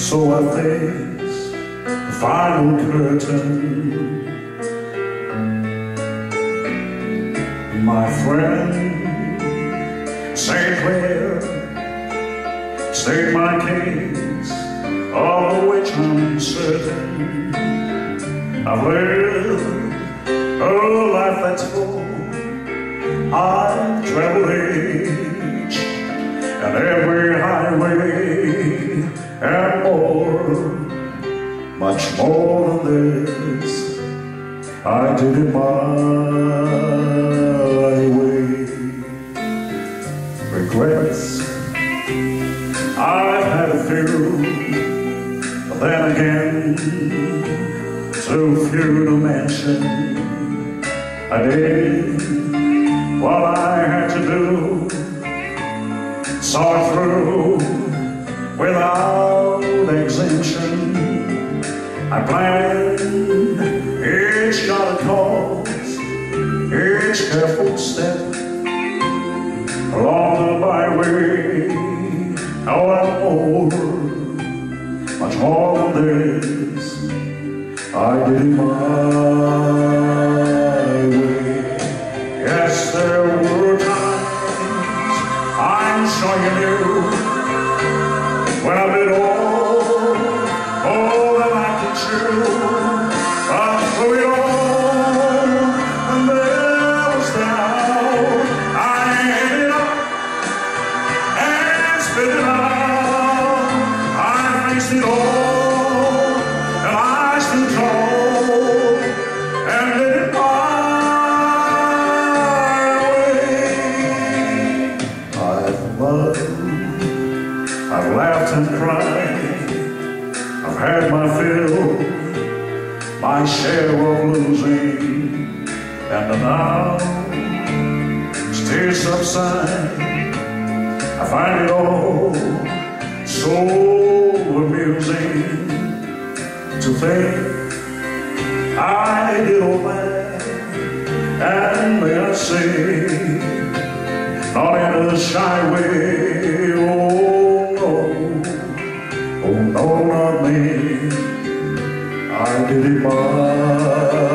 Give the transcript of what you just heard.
So I face the final curtain. My friend, St. Clair, state my case, of which I'm certain. I've lived a life that's full. I've traveled each and every highway and more, much more than this. I did it my way. Regrets, I've had a few, but then again, too few to mention. I did what I had to do, saw it through without exemption. I planned each shot of cause, each careful step along the byway. Oh, and more, much more than this, I did it my way. Yes, there were times, I'm sure you knew, when I did all that I could chew. But through it all, and there was doubt, I ended up and spit it out. I faced it all, and I stood tall, and did it my way. I've loved, I've laughed and cried, I've had my fill, my share of losing, and now, still subside, I find it all so amusing to think I did all that, and may I say, not in a shy way. Oh no, not me, I did it my